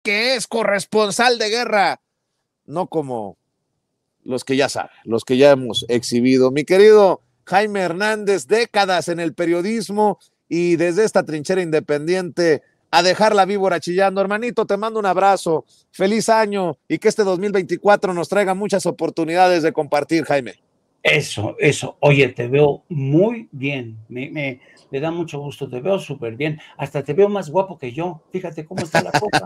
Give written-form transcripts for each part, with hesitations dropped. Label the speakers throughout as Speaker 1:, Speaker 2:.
Speaker 1: que es corresponsal de guerra, no como los que ya saben, los que ya hemos exhibido. Mi querido Jaime Hernández, décadas en el periodismo y desde esta trinchera independiente a dejar la víbora chillando. Hermanito, te mando un abrazo, feliz año y que este 2024 nos traiga muchas oportunidades de compartir, Jaime.
Speaker 2: Eso. Oye, te veo muy bien. Me da mucho gusto. Te veo súper bien. Hasta te veo más guapo que yo. Fíjate cómo está la cosa.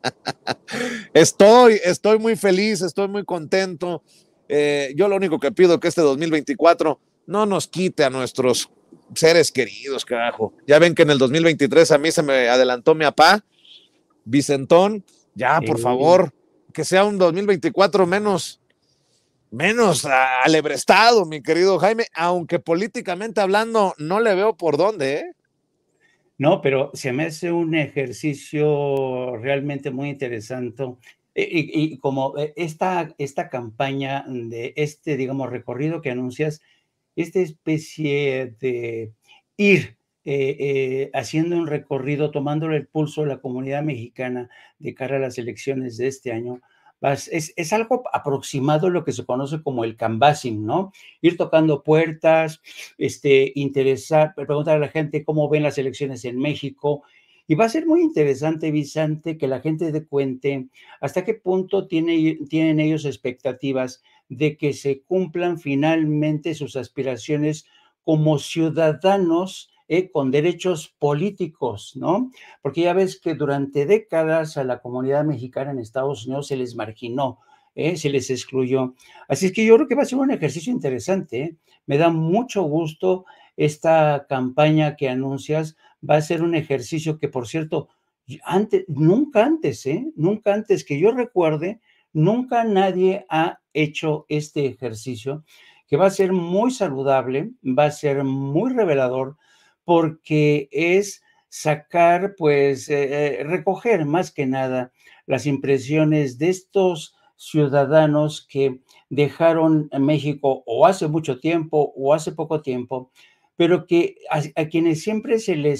Speaker 1: Estoy muy feliz, estoy muy contento. Yo lo único que pido es que este 2024 no nos quite a nuestros seres queridos, carajo. Ya ven que en el 2023 a mí se me adelantó mi papá, Vicentón. Ya, por favor, que sea un 2024 menos alebrestado, mi querido Jaime, aunque políticamente hablando no le veo por dónde, ¿eh?
Speaker 2: No, pero se me hace un ejercicio realmente muy interesante. Y como esta campaña de digamos, recorrido que anuncias, esta especie de ir haciendo un recorrido, tomándole el pulso a la comunidad mexicana de cara a las elecciones de este año, es algo aproximado a lo que se conoce como el canvassing, ¿no? Ir tocando puertas, preguntar a la gente cómo ven las elecciones en México. Y va a ser muy interesante, Vicente, que la gente dé cuenta hasta qué punto tienen ellos expectativas de que se cumplan finalmente sus aspiraciones como ciudadanos con derechos políticos, ¿no? Porque ya ves que durante décadas a la comunidad mexicana en Estados Unidos se les marginó, se les excluyó. Así es que yo creo que va a ser un ejercicio interesante, ¿eh? Me da mucho gusto esta campaña que anuncias, va a ser un ejercicio que, por cierto, nunca antes que yo recuerde, nunca nadie ha hecho este ejercicio, que va a ser muy saludable, va a ser muy revelador, porque es sacar, pues, recoger más que nada las impresiones de estos ciudadanos que dejaron México o hace mucho tiempo o hace poco tiempo, pero que a quienes siempre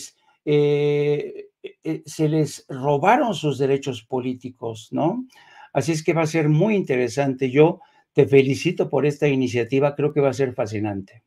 Speaker 2: se les robaron sus derechos políticos, ¿no? Así es que va a ser muy interesante. Yo te felicito por esta iniciativa, creo que va a ser fascinante.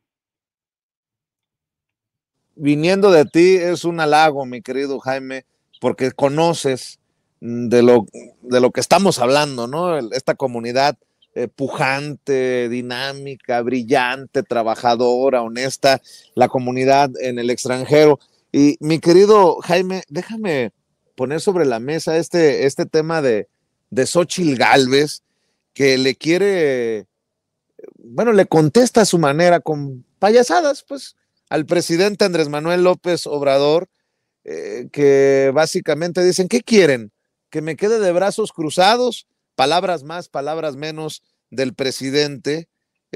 Speaker 1: Viniendo de ti es un halago, mi querido Jaime, porque conoces de lo que estamos hablando, ¿no? Esta comunidad pujante, dinámica, brillante, trabajadora, honesta, la comunidad en el extranjero. Y mi querido Jaime, déjame poner sobre la mesa este tema de Xóchitl Gálvez, que le quiere, bueno, le contesta a su manera con payasadas, pues, al presidente Andrés Manuel López Obrador, que básicamente dicen, ¿qué quieren? ¿Que me quede de brazos cruzados? Palabras más, palabras menos del presidente.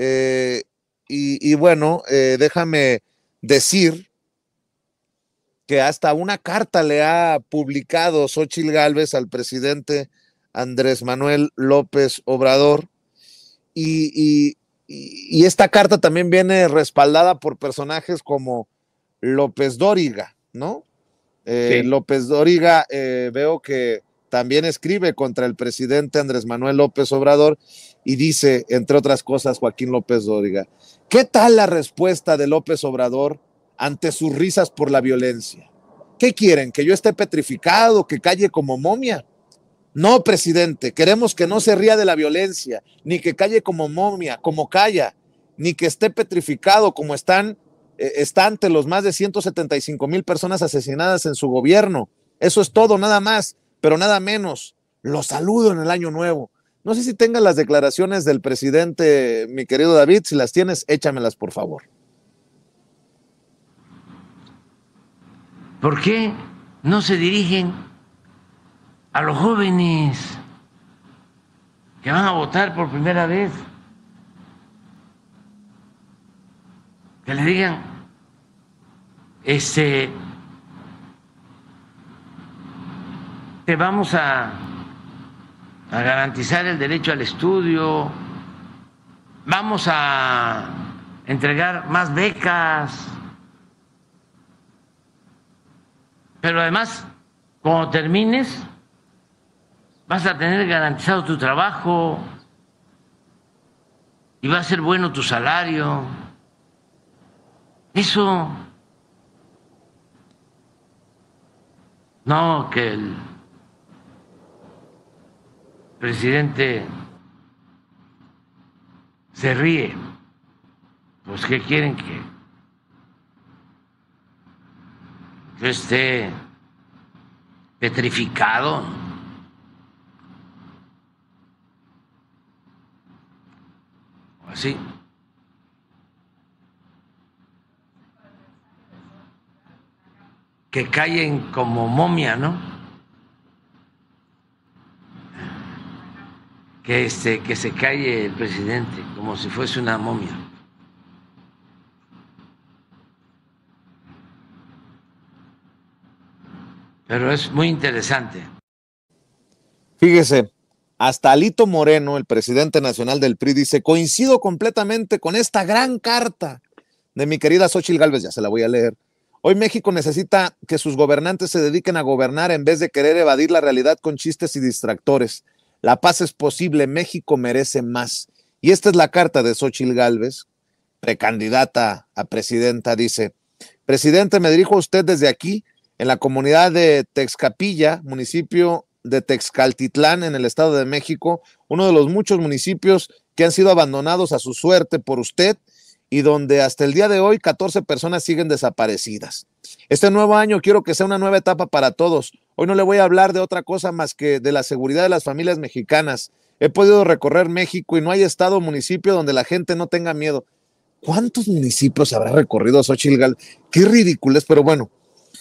Speaker 1: Bueno, déjame decir que hasta una carta le ha publicado Xóchitl Gálvez al presidente Andrés Manuel López Obrador, y, y esta carta también viene respaldada por personajes como López Dóriga, ¿no?
Speaker 2: Sí.
Speaker 1: López Dóriga, veo que también escribe contra el presidente Andrés Manuel López Obrador y dice, entre otras cosas, Joaquín López Dóriga, ¿qué tal la respuesta de López Obrador ante sus risas por la violencia? ¿Qué quieren? ¿Que yo esté petrificado, que calle como momia? No, presidente, queremos que no se ría de la violencia, ni que calle como momia, como calla, ni que esté petrificado como está ante los más de 175,000 personas asesinadas en su gobierno. Eso es todo, nada más, pero nada menos. Lo saludo en el año nuevo. No sé si tengan las declaraciones del presidente, mi querido David. Si las tienes, échamelas, por favor.
Speaker 3: ¿Por qué no se dirigen a los jóvenes que van a votar por primera vez? Que les digan, te vamos a garantizar el derecho al estudio, vamos a entregar más becas, pero además, cuando termines, vas a tener garantizado tu trabajo y va a ser bueno tu salario. Eso no, que el presidente se ríe. Pues ¿qué quieren que yo esté petrificado? Así. Que callen como momia, ¿no? Que se calle el presidente como si fuese una momia. Pero es muy interesante.
Speaker 1: Fíjese, hasta Alito Moreno, el presidente nacional del PRI, dice: coincido completamente con esta gran carta de mi querida Xóchitl Gálvez, ya se la voy a leer. Hoy México necesita que sus gobernantes se dediquen a gobernar en vez de querer evadir la realidad con chistes y distractores. La paz es posible, México merece más. Y esta es la carta de Xóchitl Gálvez, precandidata a presidenta. Dice: presidente, me dirijo a usted desde aquí, en la comunidad de Texcapilla, municipio de Texcaltitlán, en el Estado de México, uno de los muchos municipios que han sido abandonados a su suerte por usted y donde hasta el día de hoy 14 personas siguen desaparecidas. Este nuevo año quiero que sea una nueva etapa para todos. Hoy no le voy a hablar de otra cosa más que de la seguridad de las familias mexicanas. He podido recorrer México y no hay estado o municipio donde la gente no tenga miedo. ¿Cuántos municipios habrá recorrido Xóchitl Gálvez? Qué ridículo, pero bueno.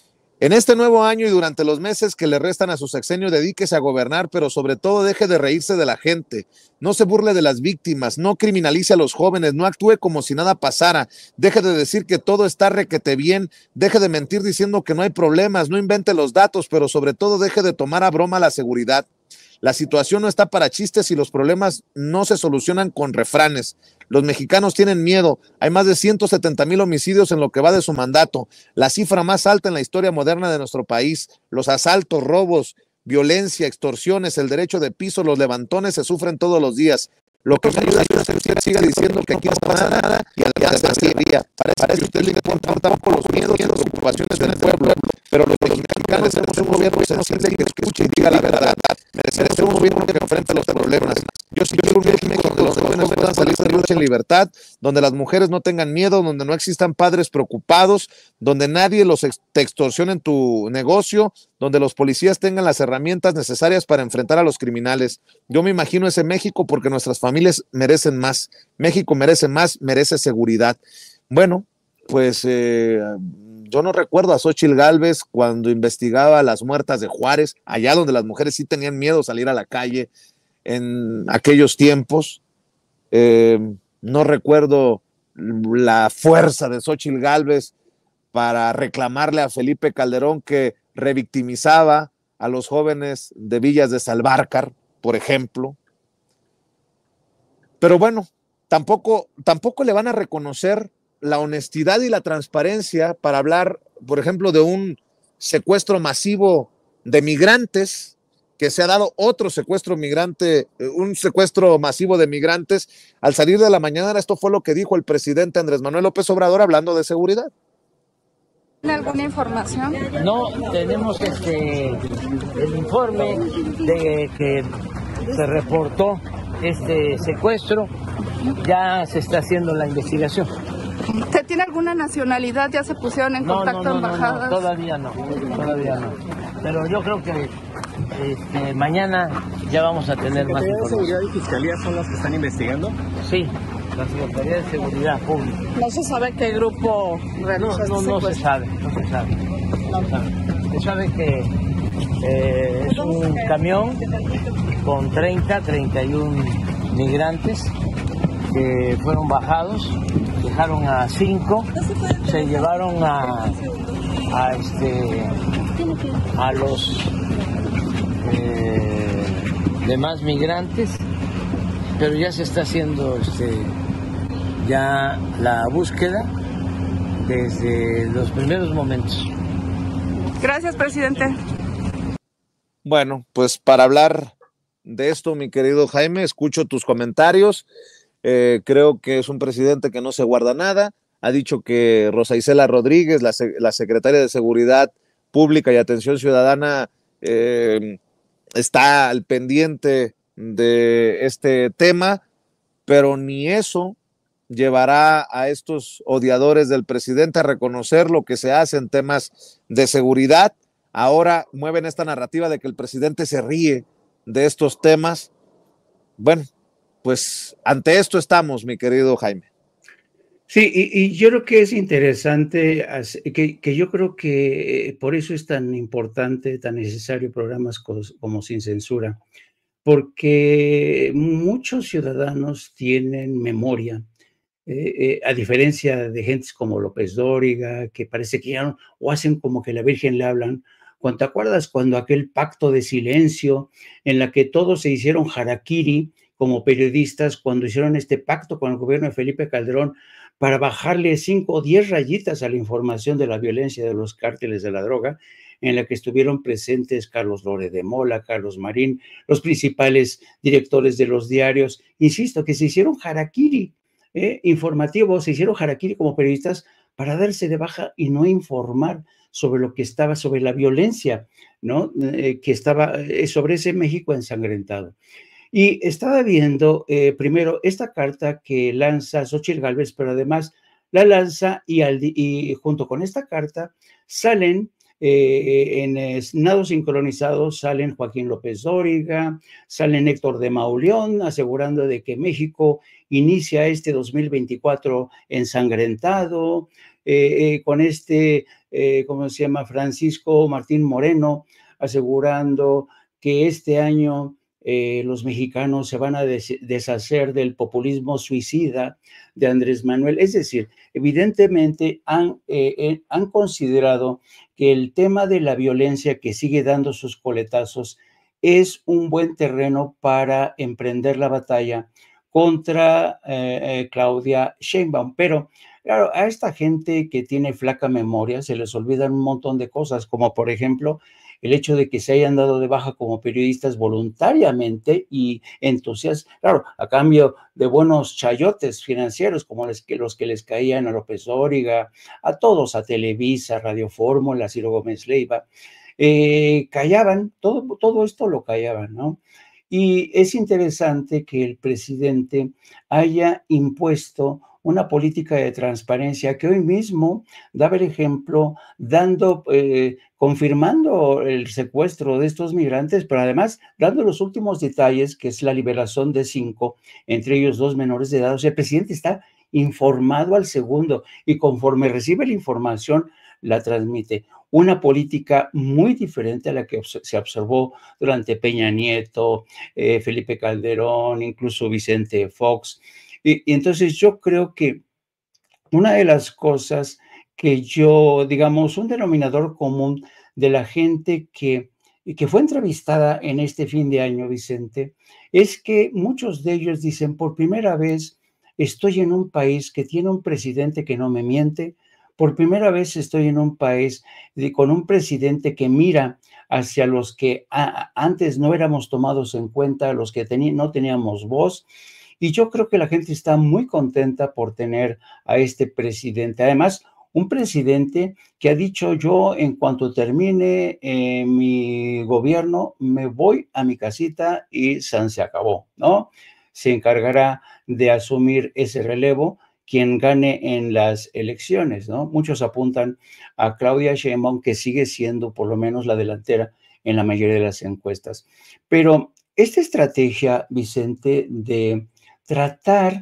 Speaker 1: En este nuevo año y durante los meses que le restan a su sexenio, dedíquese a gobernar, pero sobre todo deje de reírse de la gente. No se burle de las víctimas, no criminalice a los jóvenes, no actúe como si nada pasara. Deje de decir que todo está requete bien, deje de mentir diciendo que no hay problemas, no invente los datos, pero sobre todo deje de tomar a broma la seguridad. La situación no está para chistes y los problemas no se solucionan con refranes. Los mexicanos tienen miedo. Hay más de 170,000 homicidios en lo que va de su mandato, la cifra más alta en la historia moderna de nuestro país. Los asaltos, robos, violencia, extorsiones, el derecho de piso, los levantones se sufren todos los días. Lo que me ayuda a que siga diciendo que aquí no pasa nada y además se ría. Parece que usted le importa por los miedos y las ocupaciones del pueblo, pero los mexicanos tenemos un gobierno sensible que escuche y diga la verdad. Merecemos un gobierno que enfrente los problemas. Yo sí quiero un México donde los jóvenes puedan salir de lucha en libertad, donde las mujeres no tengan miedo, donde no existan padres preocupados, donde nadie te extorsione en tu negocio, donde los policías tengan las herramientas necesarias para enfrentar a los criminales. Yo me imagino ese México porque nuestras familias merecen más. México merece más, merece seguridad. Bueno, pues yo no recuerdo a Xóchitl Gálvez cuando investigaba las muertas de Juárez, allá donde las mujeres sí tenían miedo a salir a la calle en aquellos tiempos. No recuerdo la fuerza de Xóchitl Gálvez para reclamarle a Felipe Calderón que revictimizaba a los jóvenes de Villas de Salvarcar, por ejemplo. Pero bueno, tampoco le van a reconocer la honestidad y la transparencia para hablar, por ejemplo, de un secuestro masivo de migrantes, que se ha dado otro secuestro migrante, un secuestro masivo de migrantes. Al salir de la mañana, esto fue lo que dijo el presidente Andrés Manuel López Obrador hablando de seguridad.
Speaker 4: ¿Tiene alguna información?
Speaker 5: No, tenemos el informe de que se reportó este secuestro, ya se está haciendo la investigación.
Speaker 4: ¿Usted tiene alguna nacionalidad? ¿Ya se pusieron en contacto embajadas?
Speaker 5: No, todavía no. Pero yo creo que mañana ya vamos a tener más información.
Speaker 6: ¿La Secretaría de Seguridad y Fiscalía son las que están investigando?
Speaker 5: Sí, la Secretaría de Seguridad Pública.
Speaker 4: ¿No se sabe qué grupo realizó
Speaker 5: No se sabe. Se sabe que es un camión con 31 migrantes que fueron bajados, dejaron a 5, se llevaron a los demás migrantes, pero ya se está haciendo ya la búsqueda desde los primeros momentos.
Speaker 4: Gracias, presidente.
Speaker 1: Bueno, pues para hablar de esto, mi querido Jaime. Escucho tus comentarios. Creo que es un presidente que no se guarda nada. Ha dicho que Rosa Isela Rodríguez, la secretaria de Seguridad Pública y Atención Ciudadana, está al pendiente de este tema, pero ni eso llevará a estos odiadores del presidente a reconocer lo que se hace en temas de seguridad. Ahora mueven esta narrativa de que el presidente se ríe de estos temas. Bueno, pues ante esto estamos, mi querido Jaime.
Speaker 2: Sí, y yo creo que es interesante, que yo creo que por eso es tan importante, tan necesario programas como Sin Censura, porque muchos ciudadanos tienen memoria, a diferencia de gentes como López Dóriga, que parece que ya no, o hacen como que la Virgen le hablan. ¿Te acuerdas cuando aquel pacto de silencio en la que todos se hicieron harakiri como periodistas, cuando hicieron este pacto con el gobierno de Felipe Calderón para bajarle 5 o 10 rayitas a la información de la violencia de los cárteles de la droga, en la que estuvieron presentes Carlos Lore de Mola, Carlos Marín, los principales directores de los diarios? Insisto, que se hicieron harakiri informativos, se hicieron harakiri como periodistas para darse de baja y no informar sobre lo que estaba, sobre la violencia, ¿no? Que estaba sobre ese México ensangrentado. Y estaba viendo primero esta carta que lanza Xóchitl Gálvez, pero además la lanza y junto con esta carta salen en nado sincronizado, salen Joaquín López Dóriga, salen Héctor de Mauleón asegurando de que México inicia este 2024 ensangrentado, con ¿cómo se llama? Francisco Martín Moreno asegurando que este año los mexicanos se van a deshacer del populismo suicida de Andrés Manuel. Es decir, evidentemente han considerado que el tema de la violencia que sigue dando sus coletazos es un buen terreno para emprender la batalla contra Claudia Sheinbaum. Pero claro, a esta gente que tiene flaca memoria se les olvidan un montón de cosas, como por ejemplo el hecho de que se hayan dado de baja como periodistas voluntariamente y entusiastas, claro, a cambio de buenos chayotes financieros como los que les caían a López Dóriga, a todos, a Televisa, Radio Fórmula, Ciro Gómez Leiva, callaban, todo esto lo callaban, ¿no? Y es interesante que el presidente haya impuesto una política de transparencia que hoy mismo daba el ejemplo, confirmando el secuestro de estos migrantes, pero además dando los últimos detalles, que es la liberación de 5, entre ellos 2 menores de edad. O sea, el presidente está informado al segundo y conforme recibe la información, la transmite. Una política muy diferente a la que se observó durante Peña Nieto, Felipe Calderón, incluso Vicente Fox. Y entonces yo creo que una de las cosas que digamos, un denominador común de la gente que fue entrevistada en este fin de año, Vicente, es que muchos de ellos dicen, por primera vez estoy en un país que tiene un presidente que no me miente, por primera vez estoy en un país con un presidente que mira hacia los que antes no éramos tomados en cuenta, los que no teníamos voz. Y yo creo que la gente está muy contenta por tener a este presidente. Además, un presidente que ha dicho: yo en cuanto termine mi gobierno me voy a mi casita y se acabó, ¿no? Se encargará de asumir ese relevo quien gane en las elecciones, ¿no? Muchos apuntan a Claudia Sheinbaum, que sigue siendo por lo menos la delantera en la mayoría de las encuestas. Pero esta estrategia, Vicente, de tratar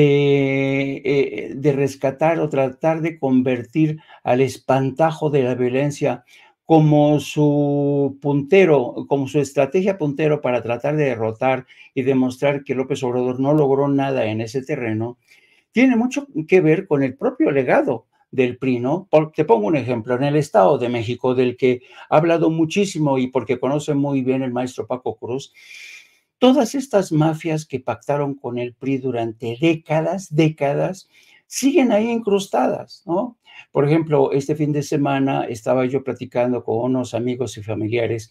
Speaker 2: de rescatar o tratar de convertir al espantajo de la violencia como su puntero, como su estrategia puntero para tratar de derrotar y demostrar que López Obrador no logró nada en ese terreno, tiene mucho que ver con el propio legado del PRI, ¿no? Te pongo un ejemplo, en el Estado de México, del que ha hablado muchísimo y porque conoce muy bien el maestro Paco Cruz, todas estas mafias que pactaron con el PRI durante décadas, siguen ahí incrustadas, ¿no? Por ejemplo, este fin de semana estaba yo platicando con unos amigos y familiares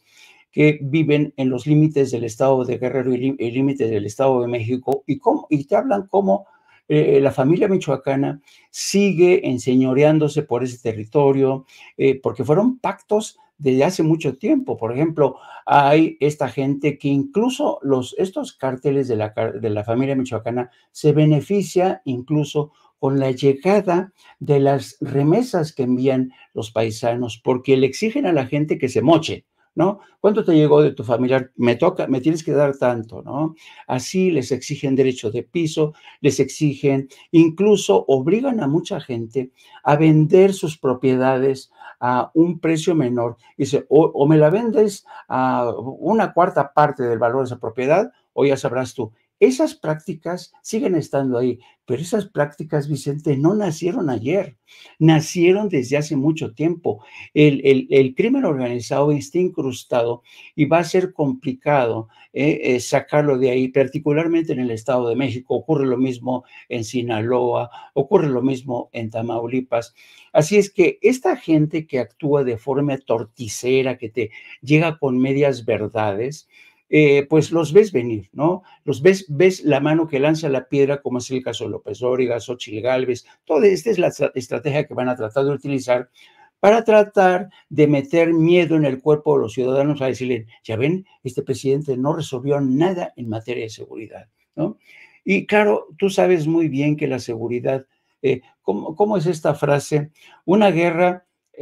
Speaker 2: que viven en los límites del estado de Guerrero y límites del estado de México, y te hablan cómo la familia michoacana sigue enseñoreándose por ese territorio, porque fueron pactos desde hace mucho tiempo. Por ejemplo, hay esta gente que incluso estos cárteles de la familia michoacana se beneficia incluso con la llegada de las remesas que envían los paisanos, porque le exigen a la gente que se moche, ¿no? ¿Cuánto te llegó de tu familiar? Me toca, me tienes que dar tanto, ¿no? Así les exigen derecho de piso, les exigen, incluso obligan a mucha gente a vender sus propiedades a un precio menor. Dice, o me la vendes a una cuarta parte del valor de esa propiedad, o ya sabrás tú. Esas prácticas siguen estando ahí, pero esas prácticas, Vicente, no nacieron ayer, nacieron desde hace mucho tiempo. El crimen organizado está incrustado y va a ser complicado sacarlo de ahí, particularmente en el Estado de México. Ocurre lo mismo en Sinaloa, ocurre lo mismo en Tamaulipas. Así es que esta gente que actúa de forma torticera, que te llega con medias verdades, pues los ves venir, ¿no? Los ves la mano que lanza la piedra, como es el caso de López Dóriga, Xóchitl Gálvez. Toda esta es la estrategia que van a tratar de utilizar para tratar de meter miedo en el cuerpo de los ciudadanos, a decirle, ya ven, este presidente no resolvió nada en materia de seguridad, ¿no? Y claro, tú sabes muy bien que la seguridad, ¿cómo es esta frase? Una guerra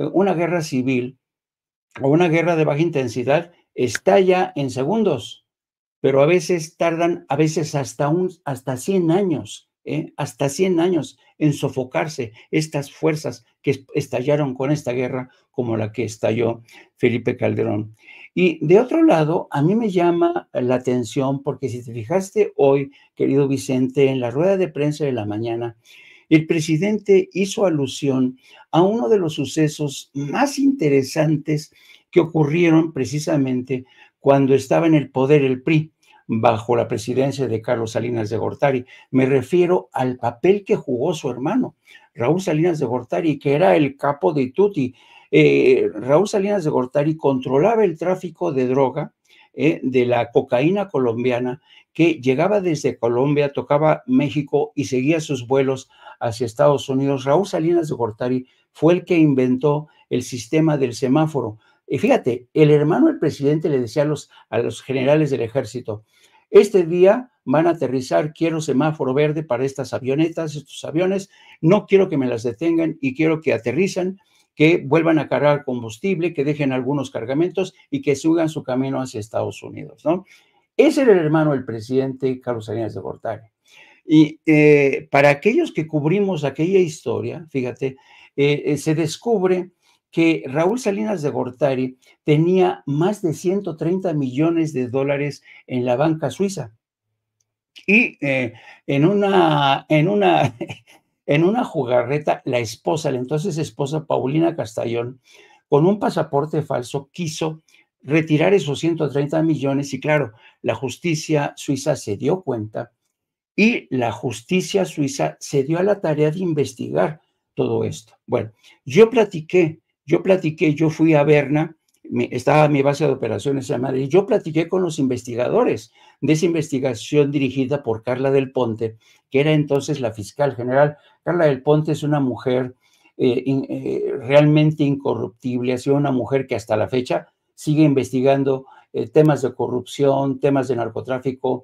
Speaker 2: civil o una guerra de baja intensidad estalla en segundos, pero a veces tardan, a veces hasta 100 años, hasta 100 años en sofocarse estas fuerzas que estallaron con esta guerra, como la que estalló Felipe Calderón. Y de otro lado, a mí me llama la atención, porque si te fijaste hoy, querido Vicente, en la rueda de prensa de la mañana, el presidente hizo alusión a uno de los sucesos más interesantes que ocurrieron precisamente cuando estaba en el poder el PRI, bajo la presidencia de Carlos Salinas de Gortari. Me refiero al papel que jugó su hermano, Raúl Salinas de Gortari, que era el capo de tutti. Raúl Salinas de Gortari controlaba el tráfico de droga, de la cocaína colombiana, que llegaba desde Colombia, tocaba México y seguía sus vuelos hacia Estados Unidos. Raúl Salinas de Gortari fue el que inventó el sistema del semáforo. Y fíjate, el hermano del presidente le decía a los generales del ejército, este día van a aterrizar, quiero semáforo verde para estas avionetas, estos aviones, no quiero que me las detengan y quiero que aterrizan, que vuelvan a cargar combustible, que dejen algunos cargamentos y que sigan su camino hacia Estados Unidos, ¿no? Ese era el hermano del presidente Carlos Salinas de Gortari. Y para aquellos que cubrimos aquella historia, fíjate, se descubre que Raúl Salinas de Gortari tenía más de 130 millones de dólares en la banca suiza. Y en una jugarreta, la esposa, la entonces esposa Paulina Castellón, con un pasaporte falso, quiso retirar esos 130 millones y claro, la justicia suiza se dio cuenta y la justicia suiza se dio a la tarea de investigar todo esto. Bueno, yo fui a Berna, estaba mi base de operaciones en Madrid, yo platiqué con los investigadores de esa investigación dirigida por Carla del Ponte, que era entonces la fiscal general. Carla del Ponte es una mujer realmente incorruptible, ha sido una mujer que hasta la fecha sigue investigando temas de corrupción, temas de narcotráfico,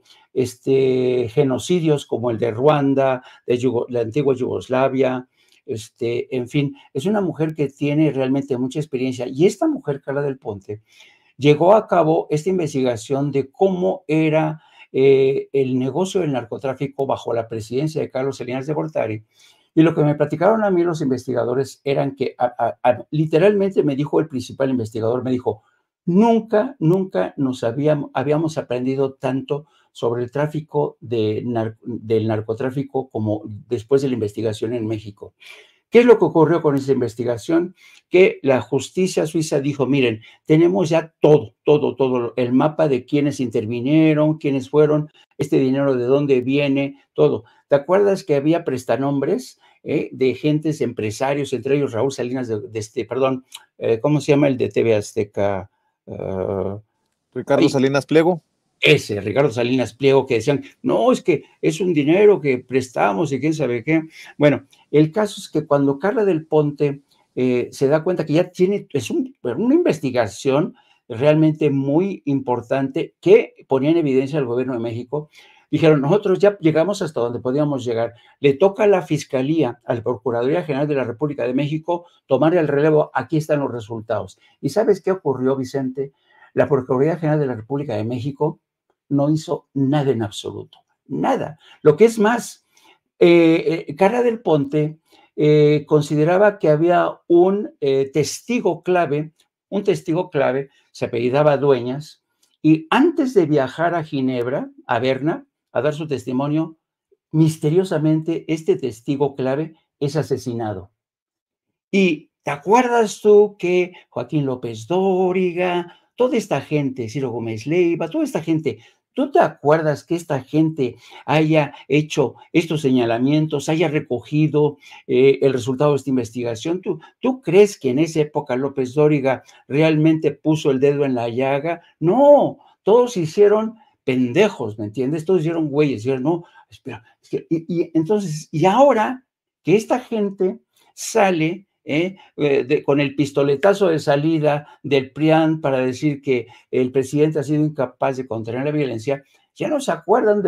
Speaker 2: genocidios como el de Ruanda, de la antigua Yugoslavia, en fin, es una mujer que tiene realmente mucha experiencia. Y esta mujer, Carla del Ponte, llegó a cabo esta investigación de cómo era el negocio del narcotráfico bajo la presidencia de Carlos Salinas de Gortari. Y lo que me platicaron a mí los investigadores eran que literalmente me dijo el principal investigador, me dijo, nunca nos habíamos aprendido tanto sobre el tráfico del narcotráfico como después de la investigación en México. ¿Qué es lo que ocurrió con esa investigación? Que la justicia suiza dijo, miren, tenemos ya todo, el mapa de quiénes intervinieron, quiénes fueron, este dinero de dónde viene, todo. ¿Te acuerdas que había prestanombres de gentes, empresarios, entre ellos Raúl Salinas ¿cómo se llama el de TV Azteca?
Speaker 1: Ricardo Salinas Pliego.
Speaker 2: Ese, Ricardo Salinas Pliego, que decían, no, es que es un dinero que prestamos y quién sabe qué. Bueno, el caso es que cuando Carla del Ponte se da cuenta que ya tiene, una investigación realmente muy importante que ponía en evidencia al gobierno de México, dijeron, nosotros ya llegamos hasta donde podíamos llegar. Le toca a la Fiscalía, a la Procuraduría General de la República de México, tomar el relevo. Aquí están los resultados. ¿Y sabes qué ocurrió, Vicente? La Procuraduría General de la República de México no hizo nada en absoluto, nada. Lo que es más, Carla del Ponte consideraba que había un testigo clave, se apellidaba Dueñas, y antes de viajar a Ginebra, a Berna, a dar su testimonio, misteriosamente este testigo clave es asesinado. Y ¿te acuerdas tú que Joaquín López Dóriga, toda esta gente, Ciro Gómez Leiva, toda esta gente, ¿tú te acuerdas que esta gente haya hecho estos señalamientos, haya recogido el resultado de esta investigación? ¿Tú crees que en esa época López Dóriga realmente puso el dedo en la llaga? No, todos hicieron pendejos, ¿me entiendes? Todos hicieron güeyes, dijeron, no, espera, entonces, y ahora que esta gente sale con el pistoletazo de salida del PRIAN para decir que el presidente ha sido incapaz de contener la violencia, ya no se acuerdan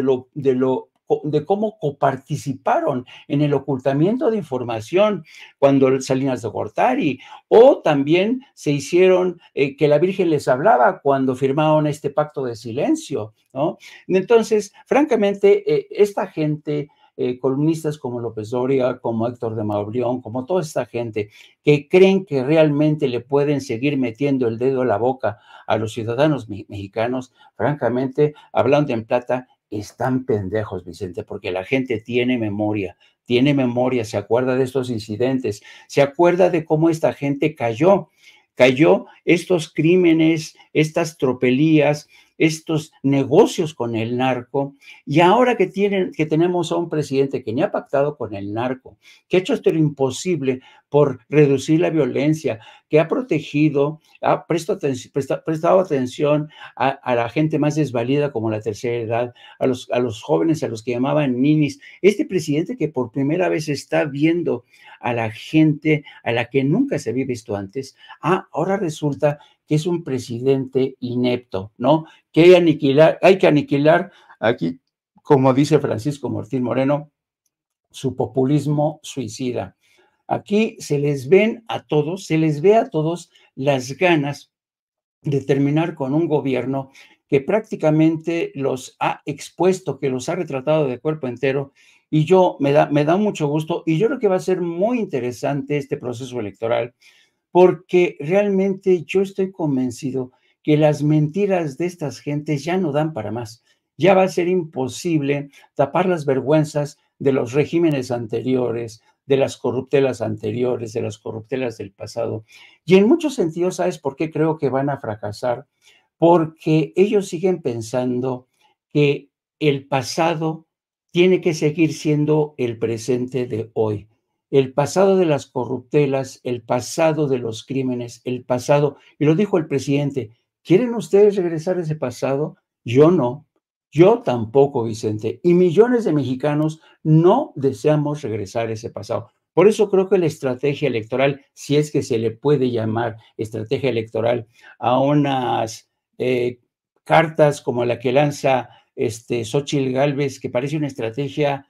Speaker 2: de cómo coparticiparon en el ocultamiento de información cuando Salinas de Gortari, o también se hicieron que la Virgen les hablaba cuando firmaron este pacto de silencio, ¿no? Entonces, francamente, esta gente, columnistas como López Dóriga, como Héctor de Mauleón, como toda esta gente que creen que realmente le pueden seguir metiendo el dedo a la boca a los ciudadanos mexicanos, francamente, hablando en plata, están pendejos, Vicente, porque la gente tiene memoria, se acuerda de estos incidentes, se acuerda de cómo esta gente cayó estos crímenes, estas tropelías, estos negocios con el narco, y ahora que tenemos a un presidente que ni ha pactado con el narco, que ha hecho esto lo imposible por reducir la violencia, que ha protegido, ha prestado atención a la gente más desvalida como la tercera edad, a los jóvenes, a los que llamaban ninis. Este presidente que por primera vez está viendo a la gente a la que nunca se había visto antes, ahora resulta que es un presidente inepto, ¿no? Que hay que aniquilar aquí, como dice Francisco Martín Moreno, su populismo suicida. Aquí se les ve a todos las ganas de terminar con un gobierno que prácticamente los ha expuesto, que los ha retratado de cuerpo entero, y me da mucho gusto, y yo creo que va a ser muy interesante este proceso electoral, porque realmente yo estoy convencido que las mentiras de estas gentes ya no dan para más. Ya va a ser imposible tapar las vergüenzas de los regímenes anteriores, de las corruptelas anteriores, de las corruptelas del pasado. Y en muchos sentidos, ¿sabes por qué creo que van a fracasar? Porque ellos siguen pensando que el pasado tiene que seguir siendo el presente de hoy. El pasado de las corruptelas, el pasado de los crímenes, el pasado, y lo dijo el presidente, ¿quieren ustedes regresar a ese pasado? Yo no, yo tampoco, Vicente, y millones de mexicanos no deseamos regresar a ese pasado. Por eso creo que la estrategia electoral, si es que se le puede llamar estrategia electoral a unas cartas como la que lanza Xóchitl Gálvez, que parece una estrategia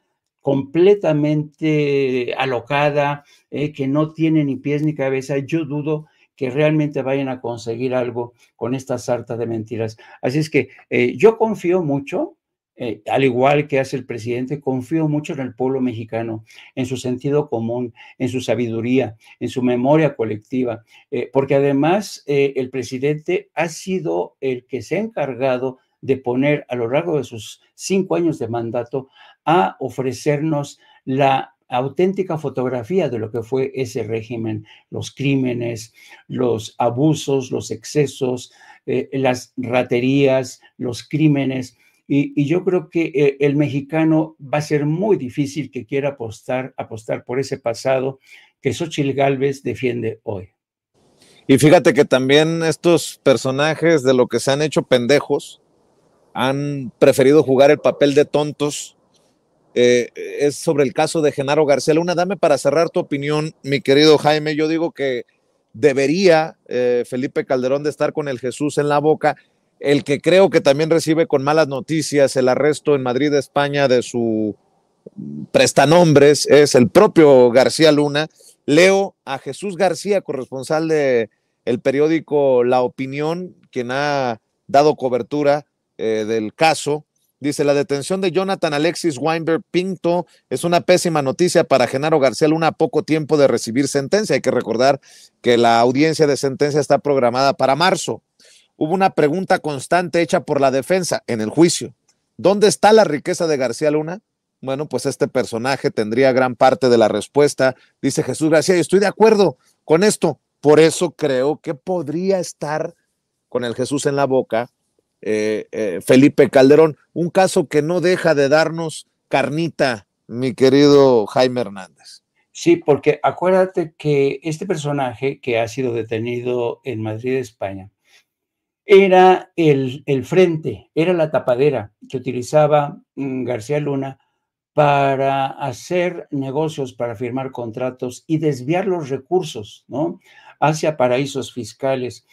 Speaker 2: completamente alocada, que no tiene ni pies ni cabeza, yo dudo que realmente vayan a conseguir algo con esta sarta de mentiras. Así es que yo confío mucho, al igual que hace el presidente, confío mucho en el pueblo mexicano, en su sentido común, en su sabiduría, en su memoria colectiva, porque además el presidente ha sido el que se ha encargado de poner a lo largo de sus 5 años de mandato a ofrecernos la auténtica fotografía de lo que fue ese régimen, los crímenes, los abusos, los excesos, las raterías, los crímenes. Y yo creo que el mexicano va a ser muy difícil que quiera apostar por ese pasado que Xóchitl Gálvez defiende hoy.
Speaker 1: Y fíjate que también estos personajes de lo que se han hecho pendejos han preferido jugar el papel de tontos. Es sobre el caso de Genaro García Luna. Dame para cerrar tu opinión, mi querido Jaime. Yo digo que debería Felipe Calderón de estar con el Jesús en la boca. El que creo que también recibe con malas noticias el arresto en Madrid, España, de su prestanombres es el propio García Luna. Leo a Jesús García, corresponsal de el periódico La Opinión, quien ha dado cobertura del caso. Dice: la detención de Jonathan Alexis Weinberg Pinto es una pésima noticia para Genaro García Luna a poco tiempo de recibir sentencia. Hay que recordar que la audiencia de sentencia está programada para marzo. Hubo una pregunta constante hecha por la defensa en el juicio: ¿dónde está la riqueza de García Luna? Bueno, pues este personaje tendría gran parte de la respuesta, dice Jesús García, y estoy de acuerdo con esto. Por eso creo que podría estar con el Jesús en la boca Felipe Calderón, un caso que no deja de darnos carnita, mi querido Jaime Hernández.
Speaker 2: Sí, porque acuérdate que este personaje que ha sido detenido en Madrid, España, era el frente, era la tapadera que utilizaba García Luna para hacer negocios, para firmar contratos y desviar los recursos, ¿no?, hacia paraísos fiscales.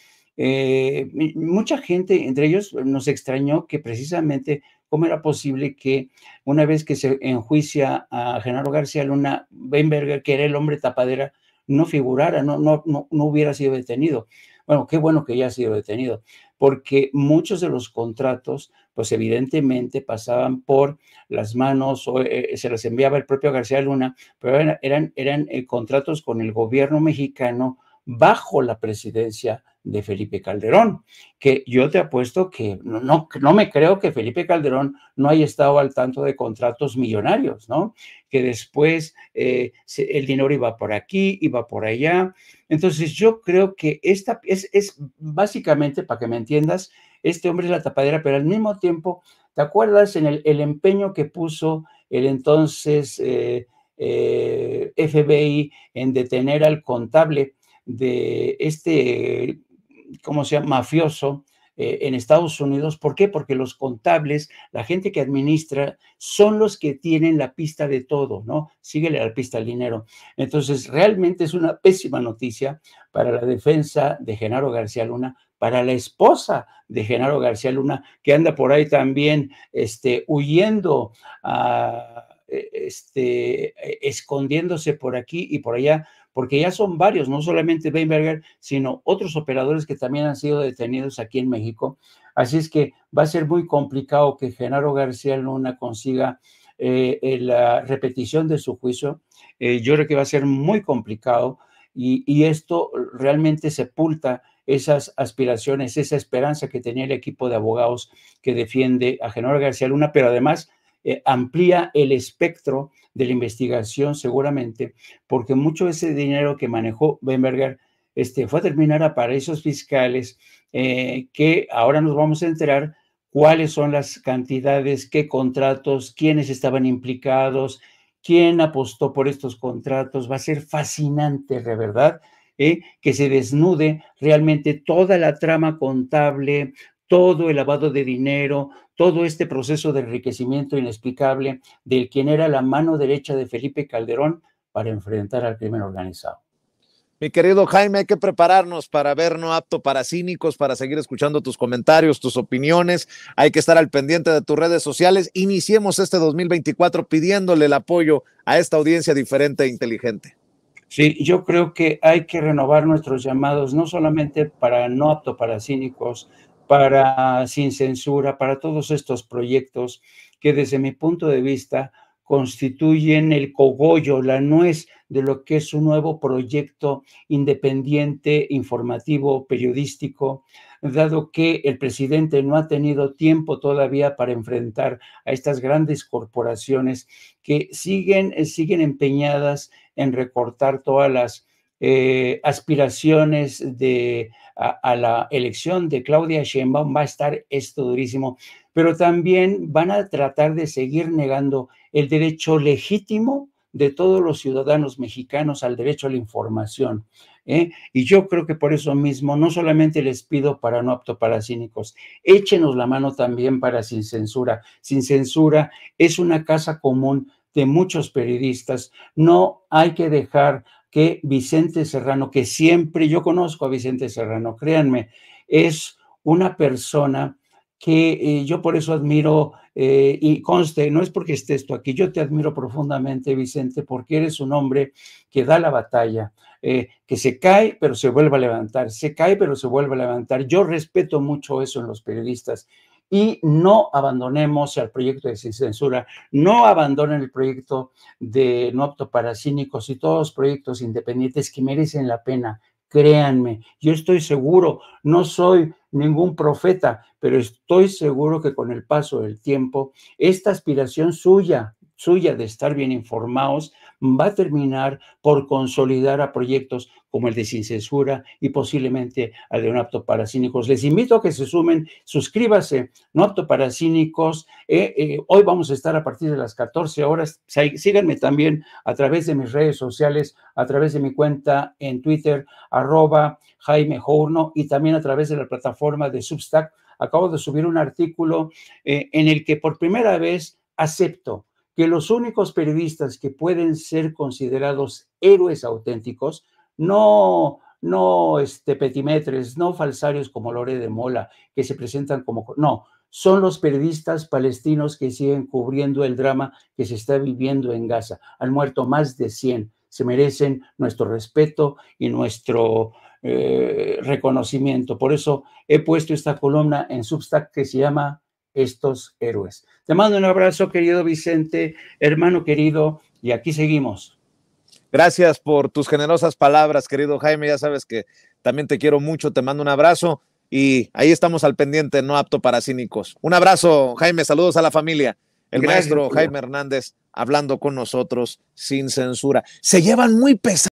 Speaker 2: Mucha gente, entre ellos, nos extrañó que precisamente cómo era posible que una vez que se enjuicia a Genaro García Luna, Weinberger, que era el hombre tapadera, no figurara, no hubiera sido detenido. Bueno, qué bueno que ya ha sido detenido, porque muchos de los contratos, pues evidentemente pasaban por las manos o se las enviaba el propio García Luna, pero eran contratos con el gobierno mexicano bajo la presidencia de Felipe Calderón, que yo te apuesto que no me creo que Felipe Calderón no haya estado al tanto de contratos millonarios, ¿no? Que después el dinero iba por aquí, iba por allá. Entonces yo creo que esta es básicamente, para que me entiendas, este hombre es la tapadera, pero al mismo tiempo, ¿te acuerdas en el empeño que puso el entonces FBI en detener al contable de este, ¿cómo se llama?, mafioso en Estados Unidos? ¿Por qué? Porque los contables, la gente que administra, son los que tienen la pista de todo, ¿no? Síguele la pista al dinero. Entonces, realmente es una pésima noticia para la defensa de Genaro García Luna, para la esposa de Genaro García Luna, que anda por ahí también huyendo, escondiéndose por aquí y por allá, porque ya son varios, no solamente Weinberger, sino otros operadores que también han sido detenidos aquí en México. Así es que va a ser muy complicado que Genaro García Luna consiga la repetición de su juicio. Yo creo que va a ser muy complicado y esto realmente sepulta esas aspiraciones, esa esperanza que tenía el equipo de abogados que defiende a Genaro García Luna, pero además amplía el espectro de la investigación seguramente, porque mucho de ese dinero que manejó Weinberger fue a terminar a paraísos fiscales, que ahora nos vamos a enterar cuáles son las cantidades, qué contratos, quiénes estaban implicados, quién apostó por estos contratos. Va a ser fascinante, de verdad, que se desnude realmente toda la trama contable, todo el lavado de dinero, todo este proceso de enriquecimiento inexplicable del quien era la mano derecha de Felipe Calderón para enfrentar al crimen organizado.
Speaker 1: Mi querido Jaime, hay que prepararnos para ver No Apto para Cínicos, para seguir escuchando tus comentarios, tus opiniones. Hay que estar al pendiente de tus redes sociales. Iniciemos este 2024 pidiéndole el apoyo a esta audiencia diferente e inteligente.
Speaker 2: Sí, yo creo que hay que renovar nuestros llamados, no solamente para No Apto para Cínicos, para Sin Censura, para todos estos proyectos que desde mi punto de vista constituyen el cogollo, la nuez de lo que es un nuevo proyecto independiente, informativo, periodístico, dado que el presidente no ha tenido tiempo todavía para enfrentar a estas grandes corporaciones que siguen empeñadas en recortar todas las aspiraciones a la elección de Claudia Sheinbaum. Va a estar esto durísimo, pero también van a tratar de seguir negando el derecho legítimo de todos los ciudadanos mexicanos al derecho a la información. Y yo creo que por eso mismo, no solamente les pido para No Apto para Cínicos, échenos la mano también para Sin Censura. Sin Censura es una casa común de muchos periodistas. No hay que dejar que Vicente Serrano, que siempre yo conozco a Vicente Serrano, créanme, es una persona que yo por eso admiro, y conste, no es porque estés tú aquí, yo te admiro profundamente, Vicente, porque eres un hombre que da la batalla, que se cae, pero se vuelve a levantar, se cae, pero se vuelve a levantar. Yo respeto mucho eso en los periodistas. Y no abandonemos el proyecto de Sin Censura, no abandonen el proyecto de No Apto para Cínicos y todos los proyectos independientes que merecen la pena. Créanme, yo estoy seguro, no soy ningún profeta, pero estoy seguro que con el paso del tiempo, esta aspiración suya de estar bien informados, va a terminar por consolidar a proyectos como el de Sin Censura y posiblemente al de No Apto para Cínicos. Les invito a que se sumen, suscríbase, No Apto para Cínicos. Hoy vamos a estar a partir de las 14 horas. Síganme también a través de mis redes sociales, a través de mi cuenta en Twitter, @Jaime Journo, y también a través de la plataforma de Substack. Acabo de subir un artículo en el que por primera vez acepto que los únicos periodistas que pueden ser considerados héroes auténticos, no petimetres, no falsarios como Lore de Mola, que se presentan como... No, son los periodistas palestinos que siguen cubriendo el drama que se está viviendo en Gaza. Han muerto más de 100. Se merecen nuestro respeto y nuestro reconocimiento. Por eso he puesto esta columna en Substack que se llama Estos Héroes. Te mando un abrazo, querido Vicente, hermano querido, y aquí seguimos.
Speaker 1: Gracias por tus generosas palabras, querido Jaime. Ya sabes que también te quiero mucho, te mando un abrazo y ahí estamos al pendiente, No Apto para Cínicos. Un abrazo, Jaime, saludos a la familia. El maestro Jaime Hernández hablando con nosotros sin censura. Se llevan muy pesado.